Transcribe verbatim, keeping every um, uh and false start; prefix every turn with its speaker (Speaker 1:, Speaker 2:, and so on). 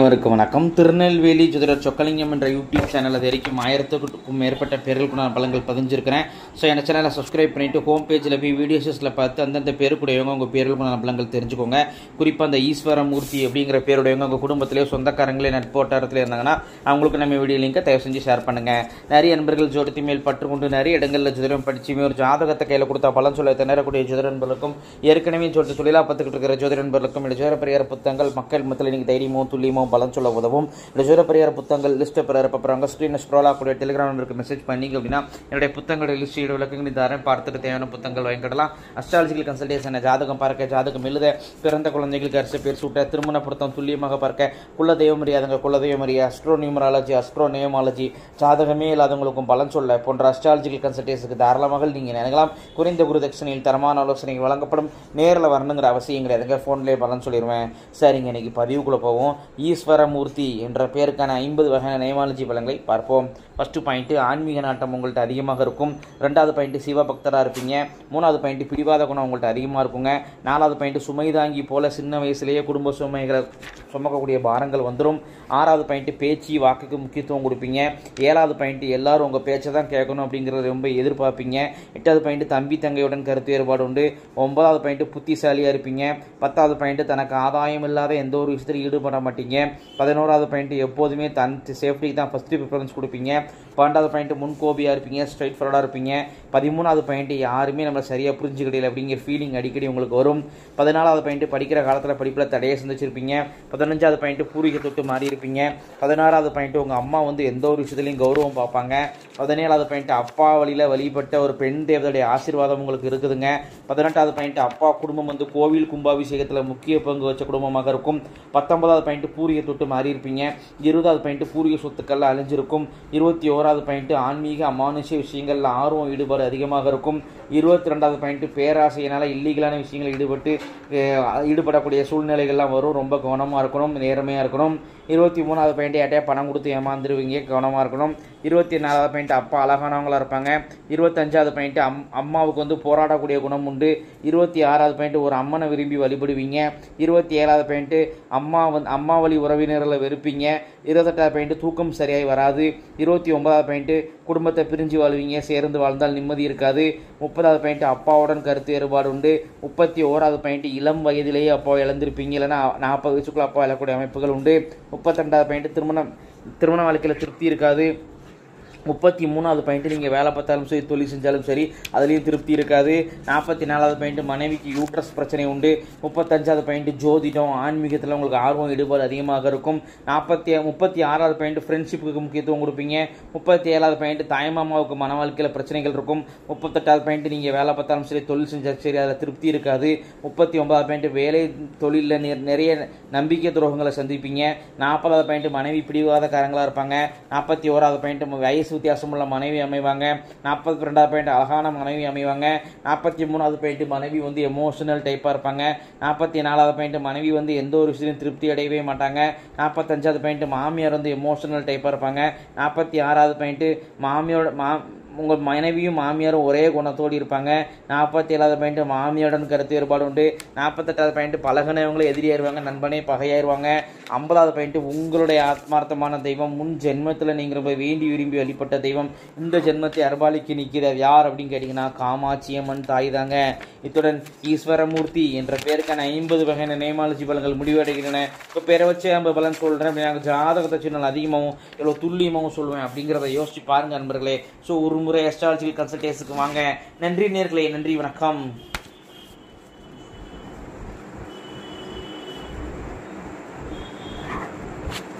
Speaker 1: அனைவருக்கும் வணக்கம். திருநெல்வேலி ஜோதிடர் சொக்கலிங்கம் என்ற யூடியூப் சேனல் அது வரைக்கும் ஆயிரத்துக்கும் மேற்பட்ட பேர்களுக்கு நான் பலன்கள் பதிஞ்சிருக்கிறேன். ஸோ என் சேனலை சப்ஸ்கிரைப் பண்ணிவிட்டு ஹோம் பேஜில் போய் வீடியோஸில் பார்த்து அந்தந்த பேருக்குடையவங்க உங்கள் பேர்களுக்கு நான் பலன்கள் தெரிஞ்சுக்கோங்க. குறிப்பாக அந்த ஈஸ்வர மூர்த்தி அப்படிங்கிற பேருடையவங்க உங்கள் குடும்பத்திலேயே சொந்தக்காரங்களே நட்போட்டாரத்தில் இருந்தாங்கன்னா அவங்களுக்கு நம்ம வீடியோ லிங்கை தயவு செஞ்சு ஷேர் பண்ணுங்கள். நிறைய நண்பர்கள் ஜோதிடத்தின் மேல் பற்றுக்கொண்டு நிறைய இடங்களில் ஜோதிடம் படிச்சுமே ஒரு ஜாதகத்தை கையில் கொடுத்தா பலன் சொல்ல திணறக்கூடிய ஜோதிட நண்பர்களுக்கும் ஏற்கனவே ஜோதிட தொழிலாக பார்த்துக்கிட்டு இருக்கிற ஜோதிட நண்பர்களுக்கும் இந்த ஜோதிட பரிகார புத்தகங்கள் மக்கள் மத்தியில் நீங்கள் தைரியமோ துல்லியமோ பலன் சொல்ல உதவும். இந்த ஜோதிட பரிகார புத்தகங்கள் லிஸ்ட்டை பிறப்பாங்க. ஸ்க்ரீனை ஸ்க்ரோல் ஆகக்கூடிய டெலிகிராம் நம்பருக்கு மெசேஜ் பண்ணிங்க அப்படின்னா என்னுடைய புத்தகங்களுடைய லிஸ்ட் விளக்கங்கள் தரேன். பார்த்துட்டு தேவையான புத்தகங்கள் வாங்கிக்கலாம். அஸ்ட்ராலஜிக்கல் கன்சல்டேஷன், ஜாதகம் பார்க்க, ஜாதகம் எழுத, பிறந்த குழந்தைகளுக்கு அரிசி பேர் சூட்ட, திருமண பொருத்தம் துல்லியமாக பார்க்க, குல தெய்வம் அறியாதவங்க குல தெய்வம் அறிய, அஸ்ட்ரோ நியூமராலஜி, அஸ்ட்ரோ நேமாலஜி, ஜாதகமே இல்லாதவங்களுக்கும் பலன் சொல்ல போன்ற அஸ்ட்ராலஜிக்கல் கன்சல்டேஷனுக்கு தாராளமாக நீங்கள் நினைக்கலாம். குறைந்த குரு தட்சணையில் தரமான ஆலோசனைகள் வழங்கப்படும். நேரில் வரணுங்கிற அவசியம் கிடையாதுங்க, ஃபோன்லேயே பலன் சொல்லிடுவேன். சரிங்க, இன்னைக்கு பதிவுக்குள்ளே போவோம். ஈஸ்வர மூர்த்தி என்ற பேருக்கான ஐம்பது வகையான நேமாலஜி பலன்களை பார்ப்போம். ஃபஸ்ட்டு பாயிண்ட்டு, ஆன்மீக நாட்டம் உங்கள்கிட்ட அதிகமாக இருக்கும். ரெண்டாவது பாயிண்ட்டு, சிவபக்தராக இருப்பீங்க. மூணாவது பாயிண்ட்டு, பிடிவாத குணம் உங்கள்கிட்ட அதிகமாக இருக்குங்க. நாலாவது பாயிண்ட்டு, சுமைதாங்கி போல சின்ன வயசுலேயே குடும்ப சுமைகளை சுமக்கக்கூடிய பாரங்கள் வந்துடும். ஆறாவது பாயிண்ட்டு, பேச்சு வாக்குக்கு முக்கியத்துவம் கொடுப்பீங்க. ஏழாவது பாயிண்ட்டு, எல்லாரும் உங்கள் பேச்சை தான் கேட்கணும் அப்படிங்கிறத ரொம்ப எதிர்பார்ப்பீங்க. எட்டாவது பாயிண்ட்டு, தம்பி தங்கையுடன் கருத்து வேறுபாடு உண்டு. ஒன்பதாவது பாயிண்ட்டு, புத்திசாலியாக இருப்பீங்க. பத்தாவது பாயிண்ட்டு, தனக்கு ஆதாயம் இல்லாத எந்த ஒரு விஷயத்தில் ஈடுபட மாட்டீங்க. பதினோராவது பாயிண்ட்டு, எப்போதுமே தன் சேஃப்டிக்கு தான் ஃபஸ்ட்டு ப்ரிஃபரன்ஸ் கொடுப்பீங்க. பன்னெண்டாவது பாயிண்ட்டு, முன்கோபியாக இருப்பீங்க, ஸ்ட்ரைட் ஃபார்வர்டாக இருப்பீங்க. பதிமூணாவது பாயிண்ட்டு, யாருமே நம்மளை சரியாக புரிஞ்சுக்கிடல அப்படிங்கிற ஃபீலிங் அடிக்கடி உங்களுக்கு வரும். பதினாலாவது பாயிண்ட்டு, படிக்கிற காலத்தில் படிப்பில் தடையை சந்திச்சிருப்பீங்க. பதினஞ்சாவது பாயிண்ட்டு, பூர்வீக தொட்டு மாறி இருப்பீங்க. பதினாறாவது பாயிண்ட்டு, உங்கள் அம்மா வந்து எந்த ஒரு விஷயத்துலையும் கௌரவம் பார்ப்பாங்க. பதினேழாவது பாயிண்ட்டு, அப்பா வழியில் வழிபட்ட ஒரு பெண் தேவதையுடைய ஆசீர்வாதம் உங்களுக்கு இருக்குதுங்க. பதினெட்டாவது பாயிண்ட்டு, அப்பா குடும்பம் வந்து கோவில் கும்பாபிஷேகத்தில் முக்கிய பங்கு வச்ச குடும்பமாக இருக்கும். பத்தொன்பதாவது பாயிண்ட்டு, பூர்வீக தொட்டு மாறி இருப்பீங்க. இருபதாவது பாயிண்ட்டு, பூர்வீக சொத்துக்கள் அழிஞ்சிருக்கும். இருபத்தி ஓராவது பாயிண்ட்டு, ஆன்மீக அமானுஷ்ய விஷயங்களில் ஆர்வம் ஈடுபாடு அதிகமாக இருக்கும். இருபத்தி ரெண்டாவது பாயிண்ட்டு, பேராசையினால் இல்லீகலான விஷயங்களில் ஈடுபட்டு ஈடுபடக்கூடிய சூழ்நிலைகள்லாம் வரும். ரொம்ப கவனமாக இருக்கணும், நேர்மையாக இருக்கணும். இருபத்தி மூணாவது பாயிண்ட்டு, யார்ட்டையா பணம் கொடுத்து ஏமாந்துருவீங்க, கவனமாக இருக்கணும். இருபத்தி நாலாவது பாயிண்ட்டு, அப்பா அழகானவங்களாக இருப்பாங்க. இருபத்தஞ்சாவது பாயிண்ட்டு, அம் அம்மாவுக்கு வந்து போராடக்கூடிய குணம் உண்டு. இருபத்தி ஆறாவது பாயிண்ட்டு, ஒரு அம்மனை விரும்பி வழிபடுவீங்க. இருபத்தி ஏழாவது பாயிண்ட்டு, அம்மா வந்து அம்மா வழி உறவினர்களை வெறுப்பீங்க. இருபத்தெட்டாவது பாயிண்ட்டு, தூக்கம் சரியாகி வராது. இருபத்தி ஒன்பதாவது பாயிண்ட்டு, குடும்பத்தை பிரிஞ்சு வாழ்வீங்க, சேர்ந்து வாழ்ந்தால் நிம்மதி இருக்காது. முப்பதாவது பாயிண்ட்டு, அப்பாவுடன் கருத்து வேறுபாடு உண்டு. முப்பத்தி ஓராவது பாயிண்ட்டு, இளம் வயதிலேயே அப்பா இழந்திருப்பீங்க, இல்லைன்னா நாற்பது வயசுக்குள்ள அப்பா இழக்கூடிய அமைப்புகள் உண்டு. முப்பத்தி ரெண்டாவது பாயிண்ட்டு, திருமணம் திருமண வாழ்க்கையில் திருப்தி இருக்காது. முப்பத்தி மூணாவது பாயிண்ட்டு, நீங்கள் வேலை பார்த்தாலும் சரி தொழில் செஞ்சாலும் சரி அதுலேயும் திருப்தி இருக்காது. நாற்பத்தி நாலாவது பாயிண்ட்டு, மனைவிக்கு யூட்ரஸ் பிரச்சனை உண்டு. முப்பத்தஞ்சாவது பாயிண்ட்டு, ஜோதிடம் ஆன்மீகத்தில் உங்களுக்கு ஆர்வம் ஈடுபாடு அதிகமாக இருக்கும். நாற்பத்தி முப்பத்தி ஆறாவது பாயிண்ட்டு, ஃப்ரெண்ட்ஷிப்புக்கு முக்கியத்துவம் கொடுப்பீங்க. முப்பத்தி ஏழாவது பாயிண்ட்டு, தாய்மாமாவுக்கு மன வாழ்க்கையில் பிரச்சனைகள் இருக்கும். முப்பத்தெட்டாவது பாயிண்ட்டு, நீங்கள் வேலை பார்த்தாலும் சரி தொழில் செஞ்சாலும் சரி அதில் திருப்தி இருக்காது. முப்பத்தி ஒன்பதாவது பாயிண்ட்டு, வேலை தொழிலில் நிறைய நம்பிக்கை துரோகங்களை சந்திப்பீங்க. நாற்பதாவது பாயிண்ட்டு, மனைவி பிடிவாதக்காரங்களாக இருப்பாங்க. நாற்பத்தி ஓராவது பாயிண்ட்டு, வயசு வித்தியாசமுள்ள மனைவி அமைவாங்க. நாற்பத்தி ரெண்டாவது பாயிண்ட், அழகான மனைவி அமைவாங்க. நாற்பத்தி மூணாவது பாயிண்ட், மனைவி வந்து எமோஷனல் டைப்பாக இருப்பாங்க. நாற்பத்தி நாலாவது பாயிண்ட், மனைவி வந்து எந்த ஒரு விஷயத்தையும் திருப்தி அடையவே மாட்டாங்க. நாற்பத்தஞ்சாவது பாயிண்ட், மாமியார் வந்து எமோஷனல் டைப்பாக இருப்பாங்க. நாற்பத்தி ஆறாவது பாயிண்ட், மாமியோட மா உங்கள் மனைவியும் மாமியாரும் ஒரே குணத்தோடு இருப்பாங்க. நாற்பத்தி ஏழாவது பாயிண்ட், மாமியாருடன் கருத்து வேறுபாடு உண்டு. நாற்பத்தெட்டாவது பாயிண்ட், பழகினவங்களும் எதிரியாயிருவாங்க, நண்பனே பகையாயிருவாங்க. ஐம்பதாவது பாயிண்ட், உங்களுடைய ஆத்மார்த்தமான தெய்வம் முன் ஜென்மத்தில் நீங்கள் ரொம்ப வேண்டி விரும்பி வழிபட்ட தெய்வம் இந்த ஜென்மத்தை அர்பாலிக்கு நிற்கிறது யார் அப்படின்னு கேட்டிங்கன்னா காமாட்சி அம்மன் தாய் தாங்க. இத்துடன் ஈஸ்வரமூர்த்தி என்ற பேருக்கான ஐம்பது வகையான நேமாலஜி பலன்கள் முடிவடைகின்றன. இப்போ பேரை வச்சு ஐம்பது பலன் சொல்கிறேன் அப்படின்னா ஜாதகத்தை சின்ன அதிகமாகவும் எவ்வளோ துல்லியமாகவும் சொல்லுவேன் அப்படிங்கிறத யோசிச்சு பாருங்கள் நண்பர்களே. ஸோ ஒரு முறை அஸ்ட்ராலஜிக்கல் கன்சல்டேஷனுக்கு வாங்க. நன்றி நேர்களே, நன்றி, வணக்கம்.